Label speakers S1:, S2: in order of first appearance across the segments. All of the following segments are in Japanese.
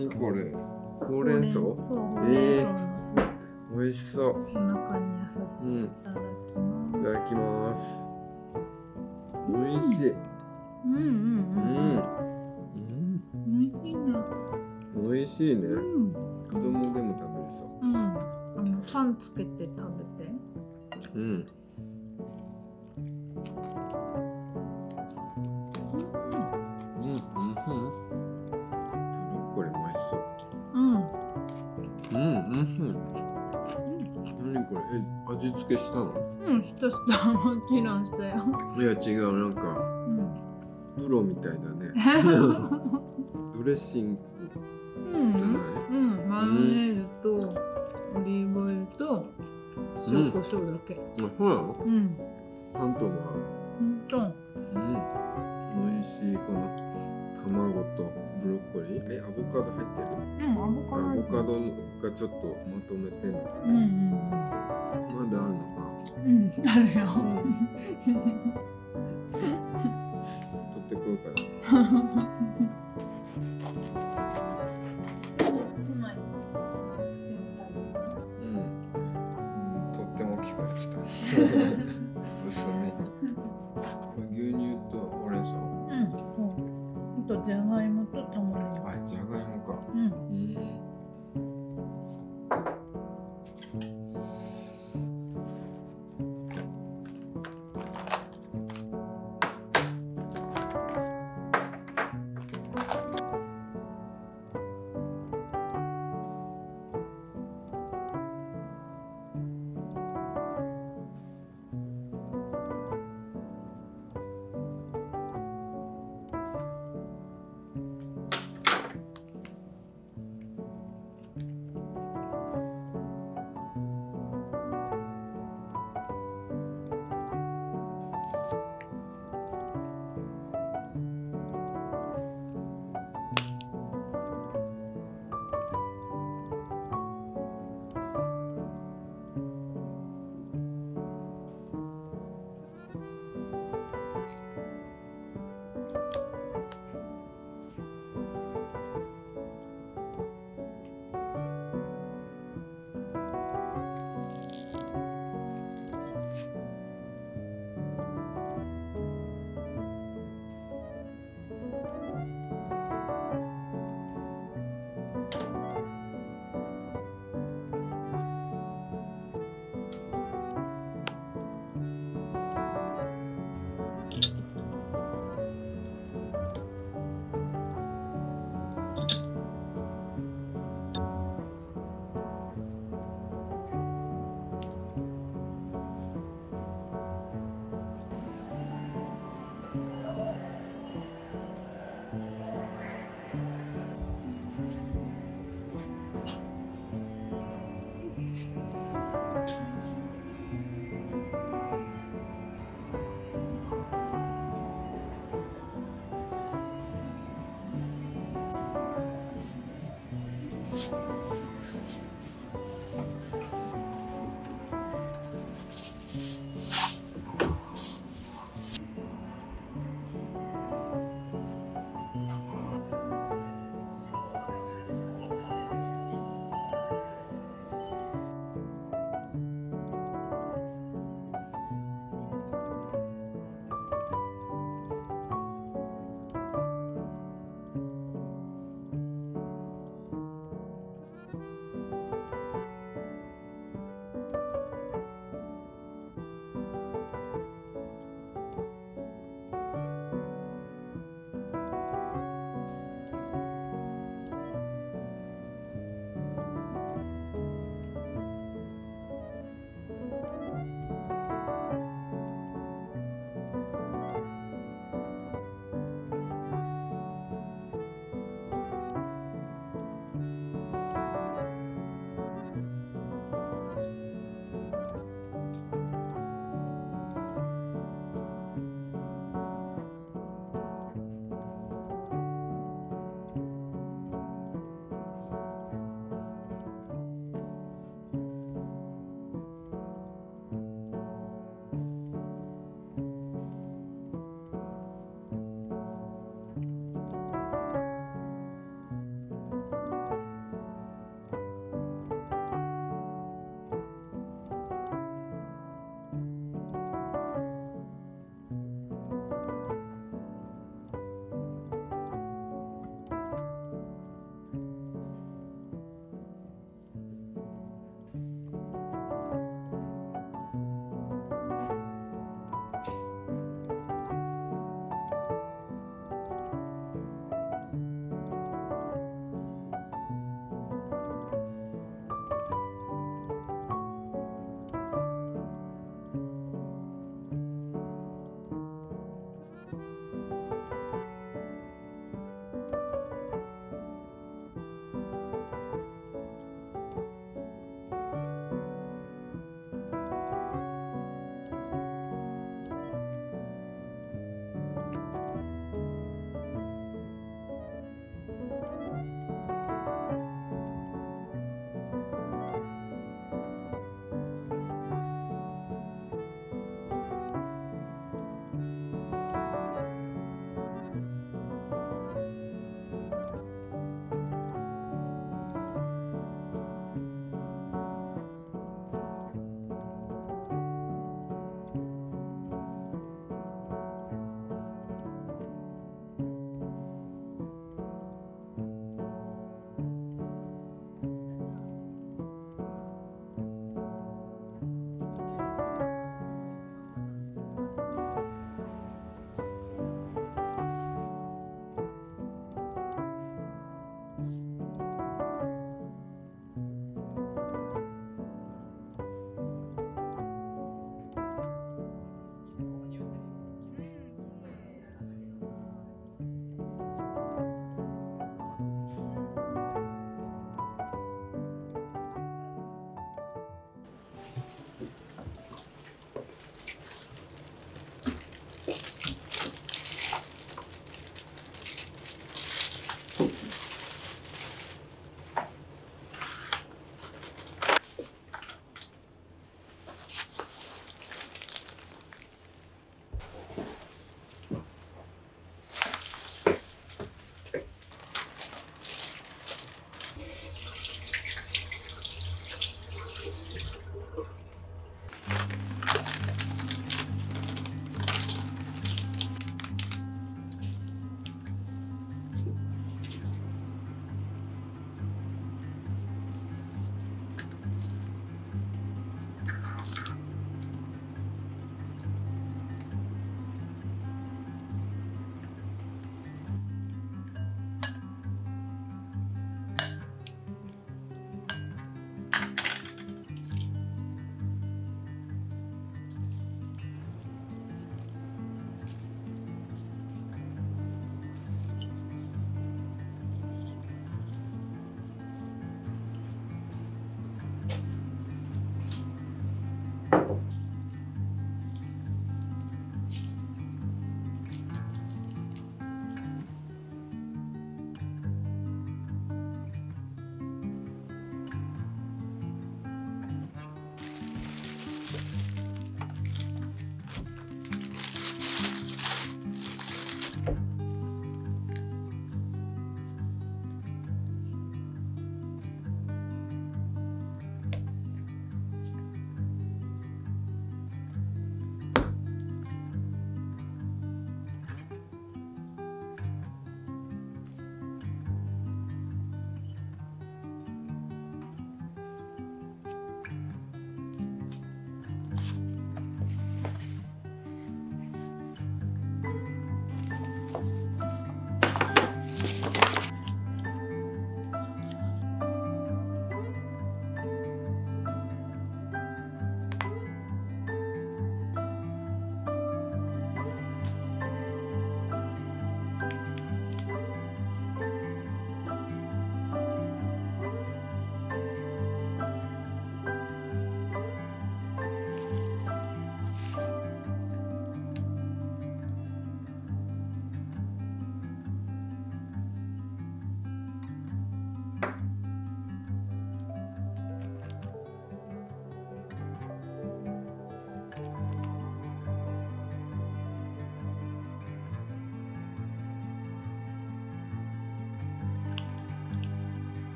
S1: 何これ？ほうれん草？
S2: ほうれん草のスープ。
S1: 美味しそう。
S2: お腹に優しい。いただきます。
S1: いただきます。美味しい。
S2: うんうんうん。美味しいね。
S1: 美味しいね。
S2: うん。
S1: 子供でも食べれそう。
S2: うん。パンつけて食べて。
S1: うん。ブロッコリーも美味しそう。何これ？味付けしたの？
S2: した。もちろんしたよ。
S1: いや違う、なんかプロみたいだね。ドレッシングじゃない？
S2: マヨネーズとオリーブオイルと塩コショウだけ。
S1: そうなの？パンとも合う。美味しい。この卵とブロッコリー。アボカド入ってる？
S2: アボカド
S1: がちょっとまとめてんのかな。まだあるのか。
S2: あるよ。
S1: 取ってくるから。とっても大きくなっちゃった。薄めに。牛乳とほうれん草。
S2: あとじゃがいもと玉ねぎ。
S1: あ、じゃがいもか。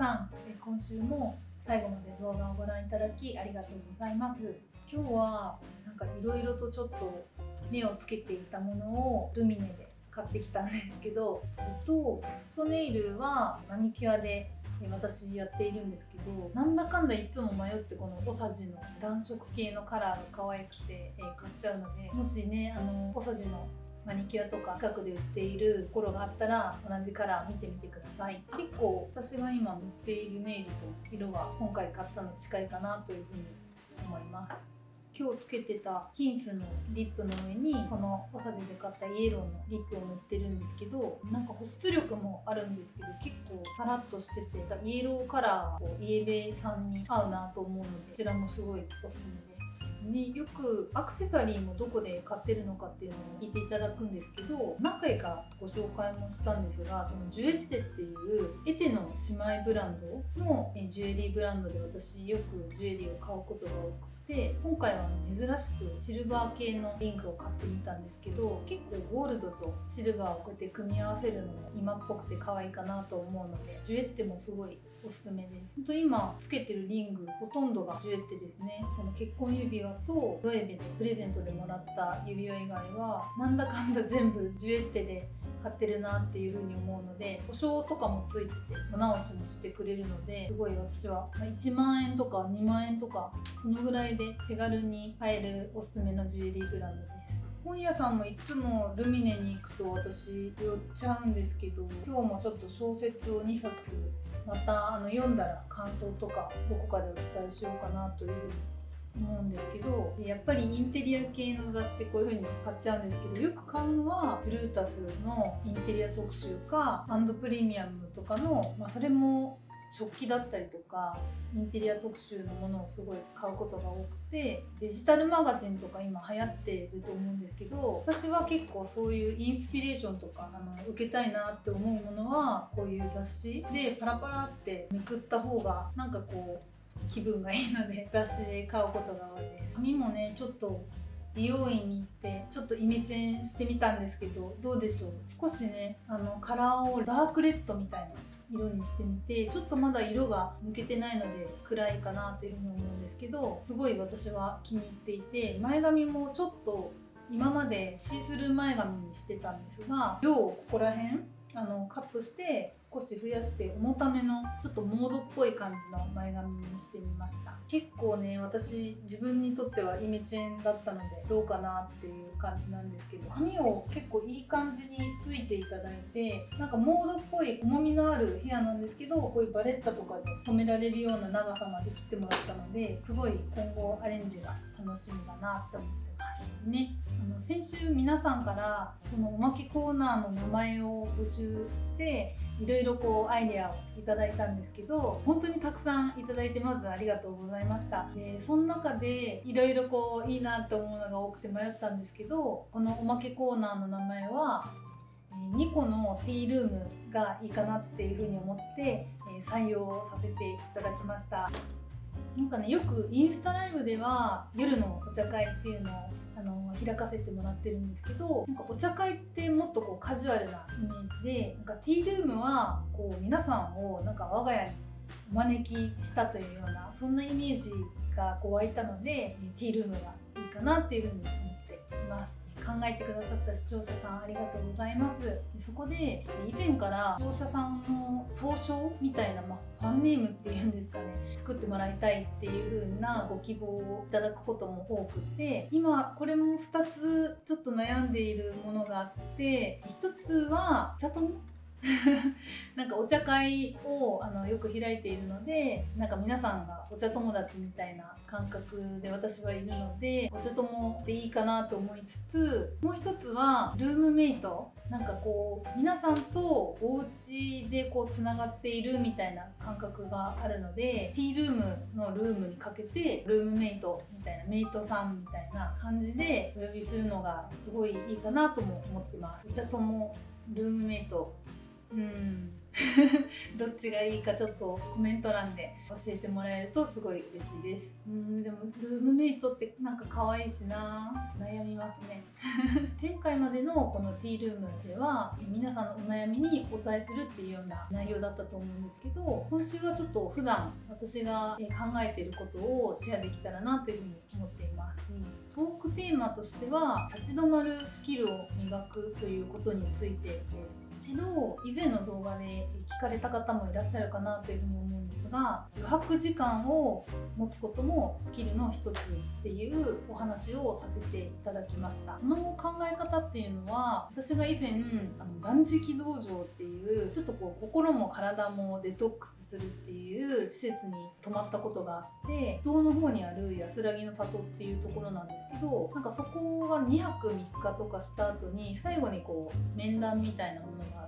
S2: さん、今週も最後まで動画をご覧いただきありがとうございます。今日はなんかいろいろとちょっと目をつけていたものをルミネで買ってきたんですけど、フットネイルはマニキュアで私やっているんですけど、なんだかんだいつも迷ってこのオサジの暖色系のカラーが可愛くて買っちゃうので、もしねオサジのマニキュアとか近くで売っているところがあったら同じカラー見てみてください。結構私が今塗っているネイルと色が今回買ったの近いかなというふうに思います。今日つけてたヒンスのリップの上にこのオサジで買ったイエローのリップを塗ってるんですけど、なんか保湿力もあるんですけど結構サラッとしてて、イエローカラーイエベさんに合うなと思うので、こちらもすごいおすすめです。よくアクセサリーもどこで買ってるのかっていうのを聞いていただくんですけど、何回かご紹介もしたんですが、そのジュエッテっていうエテの姉妹ブランドのジュエリーブランドで私よくジュエリーを買うことが多くて、今回は珍しくシルバー系のリングを買ってみたんですけど、結構ゴールドとシルバーをこうやって組み合わせるのも今っぽくて可愛いかなと思うので、ジュエッテもすごいおすすめです。本当今つけてるリングほとんどがジュエッテですね。この結婚指輪とロエベでプレゼントでもらった指輪以外はなんだかんだ全部ジュエッテで買ってるなっていう風に思うので、保証とかもついててお直しもしてくれるので、すごい私は1万円とか2万円とかそのぐらいで手軽に買えるおすすめのジュエリーブランドです。本屋さんもいつもルミネに行くと私寄っちゃうんですけど、今日もちょっと小説を2冊また読んだら感想とかどこかでお伝えしようかなというふうに思うんですけど、やっぱりインテリア系の雑誌こういう風に買っちゃうんですけど、よく買うのはブルータスのインテリア特集かプレミアムとかの、それも食器だったりとかインテリア特集のものをすごい買うことが多くて、デジタルマガジンとか今流行ってると思うんですけど、私は結構そういうインスピレーションとか受けたいなって思うものはこういう雑誌でパラパラってめくった方がなんかこう気分がいいので雑誌で買うことが多いです。髪もねちょっと美容院に行ってちょっとイメチェンしてみたんですけど、どうでしょう。少しねカラーをダークレッドみたいな色にしてみて、ちょっとまだ色が抜けてないので暗いかなというふうに思うんですけど、すごい私は気に入っていて、前髪もちょっと今までシースルー前髪にしてたんですが、量をここら辺カットして少し増やして重ためのちょっとモードっぽい感じの前髪にしてみました。結構ね私自分にとってはイメチェンだったのでどうかなっていう感じなんですけど、髪を結構いい感じについていただいて、なんかモードっぽい重みのあるヘアなんですけど、こういうバレッタとかで止められるような長さまで切ってもらったので、すごい今後アレンジが楽しみだなって思ってね。先週皆さんからこのおまけコーナーの名前を募集していろいろこうアイデアをいただいたんですけど、本当にたくさんいただいてまずありがとうございました。でその中でいろいろこういいなって思うのが多くて迷ったんですけど、このおまけコーナーの名前は2個のティールームがいいかなっていうふうに思って採用させていただきました。なんかね、よくインスタライブでは夜のお茶会っていうのを開かせてもらってるんですけど、なんかお茶会ってもっとこうカジュアルなイメージで、なんかティールームはこう皆さんをなんか我が家にお招きしたというようなそんなイメージがこう湧いたので、ティールームがいいかなっていうふうに思っています。考えてくださった視聴者さんありがとうございます。そこで以前から視聴者さんの総称みたいな、ファンネームっていうんですかね、作ってもらいたいっていう風なご希望をいただくことも多くて、今これも2つちょっと悩んでいるものがあって、1つはお茶友なんかお茶会をよく開いているので、なんか皆さんがお茶友達みたいな感覚で私はいるので、お茶友でいいかなと思いつつ、もう一つはルームメイト、なんかこう皆さんとお家でこうつながっているみたいな感覚があるので、ティールームのルームにかけてルームメイトみたいな、メイトさんみたいな感じでお呼びするのがすごいいいかなとも思ってます。お茶友ルームメイト、 どっちがいいかちょっとコメント欄で教えてもらえるとすごい嬉しいです。でもルームメイトってなんか可愛いしな、悩みますね。前回までのこのティールームでは皆さんのお悩みにお答えするっていうような内容だったと思うんですけど、今週はちょっと普段私が考えていることをシェアできたらなというふうに思っています。トークテーマとしては立ち止まるスキルを磨くということについてです。一度以前の動画で聞かれた方もいらっしゃるかなというふうに思うんですが、余白時間を持つこともスキルの一つっていうお話をさせていただきました。その考え方っていうのは、私が以前断食道場っていうちょっとこう心も体もデトックスするっていう施設に泊まったことがあって、伊東の方にある安らぎの里っていうところなんですけど、なんかそこが2泊3日とかした後に最後にこう面談みたいなものがあって、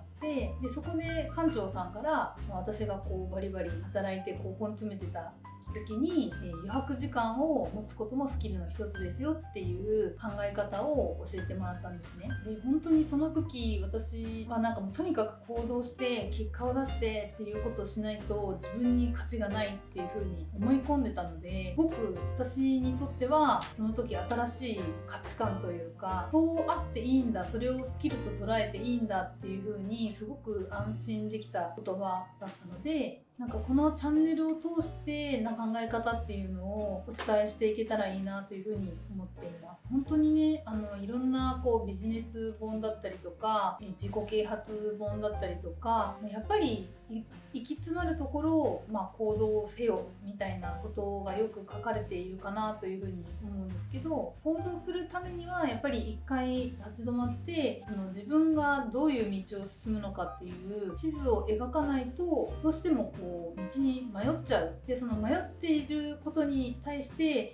S2: でそこで館長さんから私がこうバリバリ働いてこう根詰めてた時に、余白時間を持つこともスキルの一つですよっていう考え方を教えてもらったんですね。で本当にその時私はなんかもうとにかく行動して結果を出してっていうことをしないと自分に価値がないっていう風に思い込んでたので、すごく私にとってはその時新しい価値観というか、そうあっていいんだ、それをスキルと捉えていいんだっていう風にすごく安心できた言葉だったので、なんかこのチャンネルを通して考え方っていうのをお伝えしていけたらいいなというふうに思っています。本当にね、いろんなこうビジネス本だったりとか自己啓発本だったりとか、やっぱり行き詰まるところを、行動せよみたいなことがよく書かれているかなというふうに思うんですけど、行動するためにはやっぱり一回立ち止まって自分がどういう道を進むのかっていう地図を描かないと、どうしてもこう道に迷っちゃう。でその迷っていることに対して、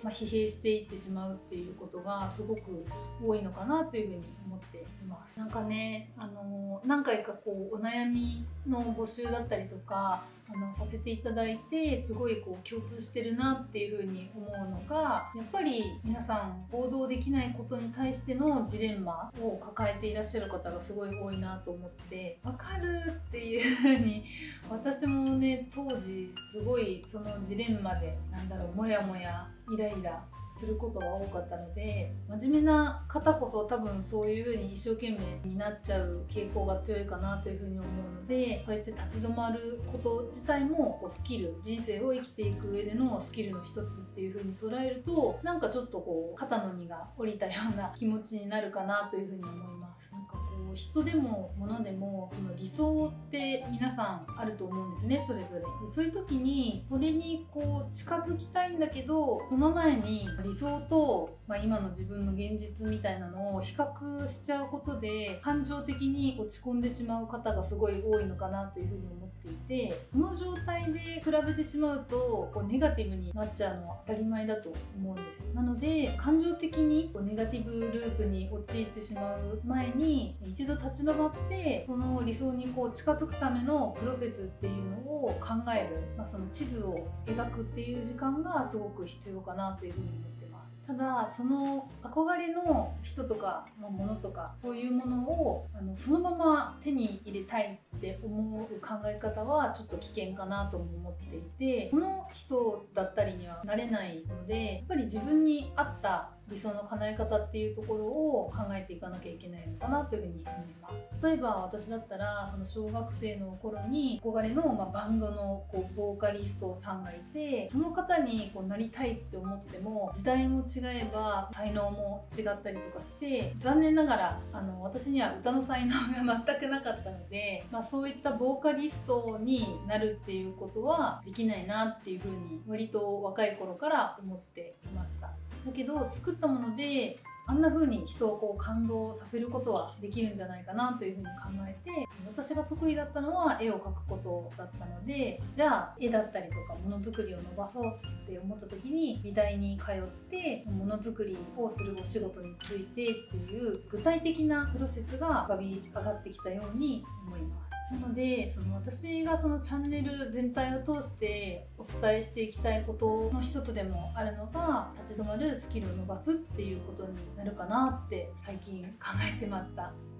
S2: 疲弊していってしまうっていうことがすごく多いのかなというふうに思っています。なんかね、何回かこうお悩みの募集だったりとかさせていただいて、すごいこう共通してるなっていうふうに思うのが、やっぱり皆さん行動できないことに対してのジレンマを抱えていらっしゃる方がすごい多いなと思って、わかるっていうふうに私もね、当時すごいそのジレンマでモヤモヤイライラすることが多かったので、真面目な方こそ多分そういう風に一生懸命になっちゃう傾向が強いかなという風に思うので、そうやって立ち止まること自体もこうスキル、人生を生きていく上でのスキルの一つっていう風に捉えると、なんかちょっとこう肩の荷が下りたような気持ちになるかなという風に思います。なんかこう人でも物でもその理想って皆さんあると思うんですね、それぞれ。でそういう時にそれにこう近づきたいんだけど、その前に理想と、今の自分の現実みたいなのを比較しちゃうことで感情的に落ち込んでしまう方がすごい多いのかなというふうに思っていて、この状態で比べてしまうとこうネガティブになっちゃうのは当たり前だと思うんです。なので感情的にこうネガティブループに陥ってしまう前に一度立ち止まって、その理想にこう近づくためのプロセスっていうのを考える、その地図を描くっていう時間がすごく必要かなというふうに思ってます。ただその憧れの人とかものとかそういうものをそのまま手に入れたいって思う考え方はちょっと危険かなとも思っていて、この人だったりにはなれないので、やっぱり自分に合った理想の叶え方っていうところを考えていかなきゃいけないのかなというふうに思います。例えば私だったらその小学生の頃に憧れのバンドのこうボーカリストさんがいて、その方にこうなりたいって思っても時代も違えば才能も違ったりとかして、残念ながら私には歌の才能が全くなかったので、そういったボーカリストになるっていうことはできないなっていうふうに割と若い頃から思っていました。だけど作ったものであんな風に人をこう感動させることはできるんじゃないかなという風に考えて、私が得意だったのは絵を描くことだったので、じゃあ絵だったりとかものづくりを伸ばそうって思った時に美大に通ってものづくりをするお仕事についてっていう具体的なプロセスが浮かび上がってきたように思います。なので私がそのチャンネル全体を通してお伝えしていきたいことの一つでもあるのが、立ち止まるスキルを伸ばすっていうことになるかなって最近考えてました。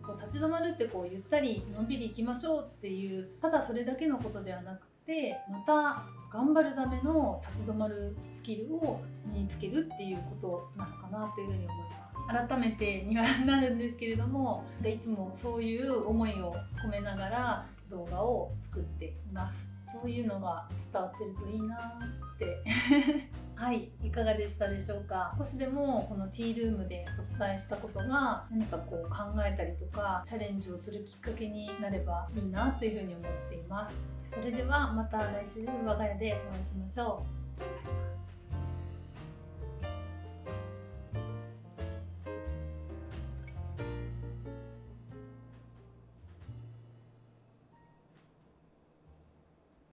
S2: こう立ち止まるってこうゆったりのんびり行きましょうっていうただそれだけのことではなくて、また頑張るための立ち止まるスキルを身につけるっていうことなのかなというふうに思います。改めてにはなるんですけれども、いつもそういう思いを込めながら動画を作っています。そういうのが伝わってるといいなってはい、いかがでしたでしょうか。少しでもこのティールームでお伝えしたことが何かこう考えたりとかチャレンジをするきっかけになればいいなというふうに思っています。それではまた来週我が家でお会いしましょう。